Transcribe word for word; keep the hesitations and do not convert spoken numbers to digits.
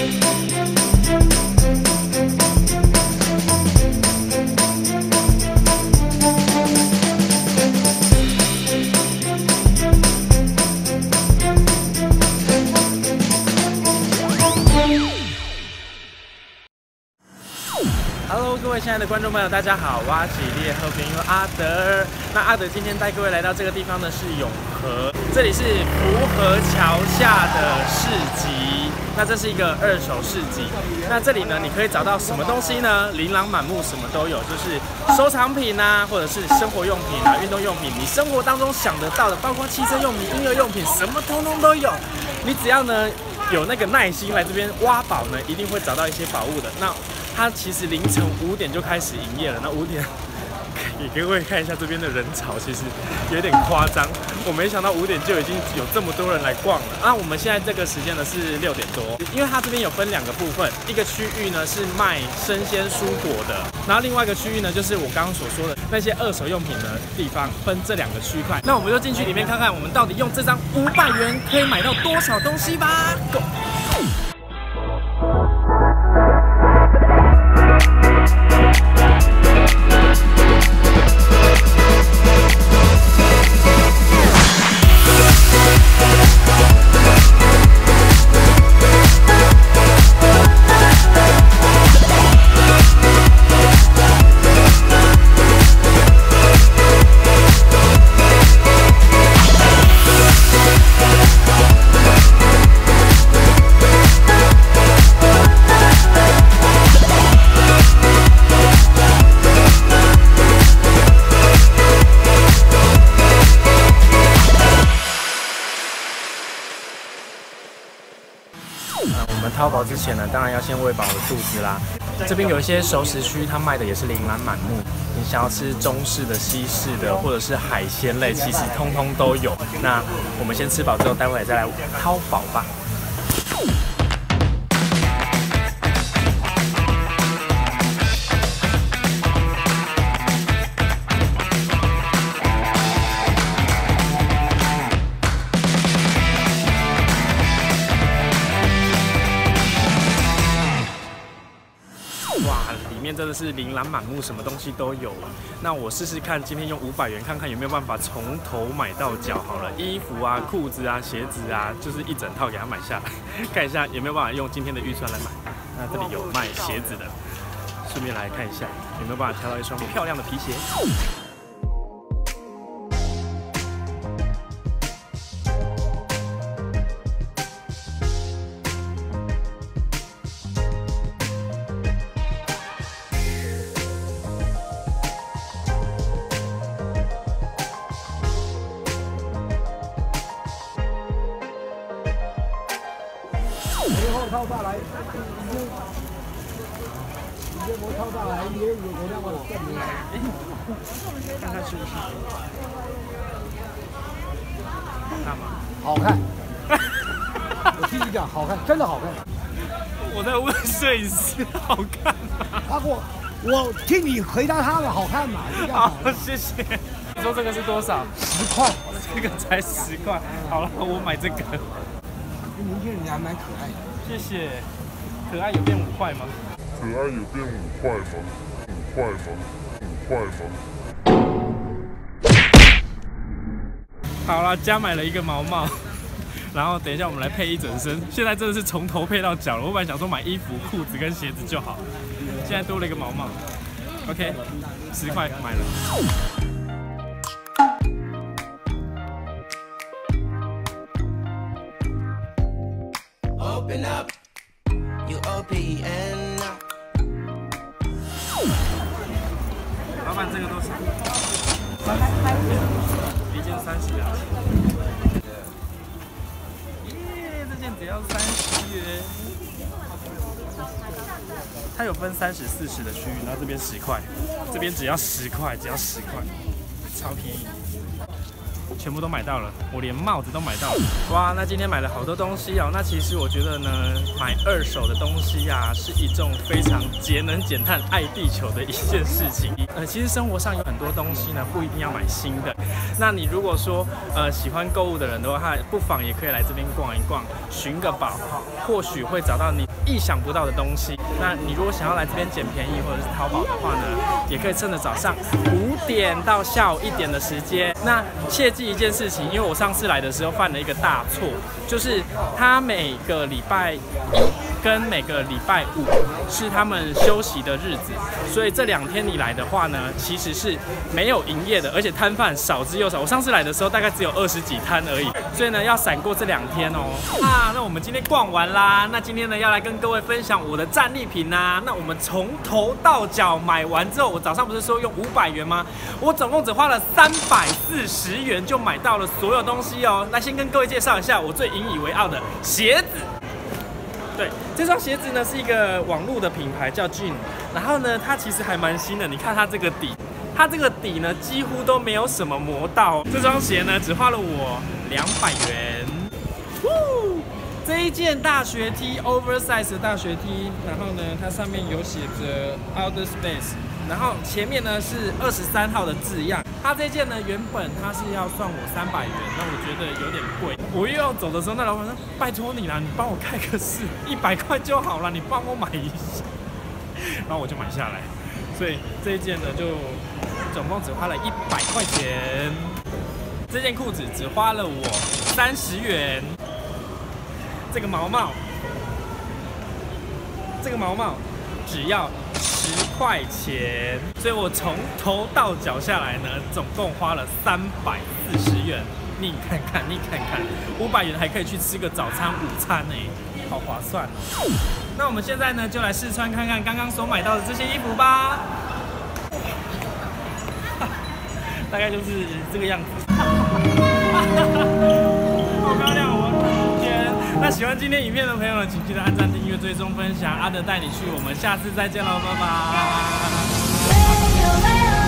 Hello， 各位亲爱的观众朋友，大家好，我是列和朋友阿德。那阿德今天带各位来到这个地方呢，是永和，这里是福和桥下的市集。那这是一个二手市集。那这里呢，你可以找到什么东西呢？琳琅满目，什么都有，就是收藏品啊，或者是生活用品啊、运动用品，你生活当中想得到的，包括汽车用品、婴儿用品，什么通通都有。你只要呢有那个耐心来这边挖宝呢，一定会找到一些宝物的。那它其实凌晨五点就开始营业了，那五点也给各位看一下这边的人潮，其实有点夸张。我没想到五点就已经有这么多人来逛了。那我们现在这个时间呢是六点多，因为它这边有分两个部分，一个区域呢是卖生鲜蔬果的，然后另外一个区域呢就是我刚刚所说的那些二手用品的地方，分这两个区块。那我们就进去里面看看，我们到底用这张五百元可以买到多少东西吧。Go！我们淘宝之前呢，当然要先喂饱我的肚子啦。这边有一些熟食区，它卖的也是琳琅满目。你想要吃中式的、西式的，或者是海鲜类，其实通通都有。那我们先吃饱之后，待会再来淘宝吧。哇，里面真的是琳琅满目，什么东西都有。那我试试看，今天用五百元看看有没有办法从头买到脚好了。衣服啊、裤子啊、鞋子啊，就是一整套给它买下来，看一下有没有办法用今天的预算来买。那这里有卖鞋子的，顺便来看一下有没有办法挑到一双漂亮的皮鞋。 然后套下来，直接膜套下来，也有流量我证明。 看看是不是？干嘛？ 好看。我替你讲，好看，真的好看。 我在问摄影师，好看吗？ 他给我，我替你回答他的好看嘛。 好，谢谢。你说这个是多少？ 十块。 这个才十块。好了，我买这个。 年轻人还蛮可爱的。 谢谢。可爱有变五块吗？ 可爱有变五块吗？五块吗？五块吗？ 好了，加买了一个毛帽，然后等一下我们来配一整身。现在真的是从头配到脚了。我本来想说买衣服、裤子跟鞋子就好，现在多了一个毛帽。OK， 十块买了。 Open up, you open up. 老板，这个多少？三十，一件三十两千。耶，这件只要三十元。它有分三十、四十的区域，然后这边十块，这边只要十块，只要十块，超便宜。全部都买到了，我连帽子都买到了。哇，那今天买了好多东西哦。那其实我觉得呢，买二手的东西啊，是一种非常节能减碳、爱地球的一件事情。呃，其实生活上有很多东西呢，不一定要买新的。 那你如果说呃喜欢购物的人的话，不妨也可以来这边逛一逛，寻个宝，或许会找到你意想不到的东西。那你如果想要来这边捡便宜或者是淘宝的话呢，也可以趁着早上五点到下午一点的时间。那切记一件事情，因为我上次来的时候犯了一个大错，就是他每个礼拜一跟每个礼拜五是他们休息的日子，所以这两天你来的话呢，其实是没有营业的，而且摊贩少之又少。我上次来的时候大概只有二十几摊而已，所以呢要闪过这两天哦。啊，那我们今天逛完啦，那今天呢要来跟各位分享我的战利品啊。那我们从头到脚买完之后，我早上不是说用五百元吗？我总共只花了三百四十元就买到了所有东西哦。来先跟各位介绍一下我最引以为傲的鞋子。对，这双鞋子呢是一个网络的品牌叫 Jin， 然后呢它其实还蛮新的，你看它这个底，它这个底呢几乎都没有什么磨到。这双鞋呢只花了我两百元。这一件大学 T oversize 的大学 T， 然后呢它上面有写着 Outer Space， 然后前面呢是二十三号的字样。它这件呢原本它是要算我三百元，那我觉得有点贵。我又要走的时候，那老板说拜托你啦，你帮我开个市，一百块就好了，你帮我买一下。然后我就买下来，所以这一件呢就总共只花了一百块钱。这件裤子只花了我三十元。这个毛帽，这个毛帽只要十块钱，所以我从头到脚下来呢，总共花了三百四十元。你看看，你看看，五百元还可以去吃个早餐、午餐呢，好划算哦。那我们现在呢，就来试穿看看刚刚所买到的这些衣服吧。大概就是这个样子。好漂亮哦！那喜欢今天影片的朋友呢，请记得按赞、订阅、追踪、分享。阿德带你去，我们下次再见喽，拜拜。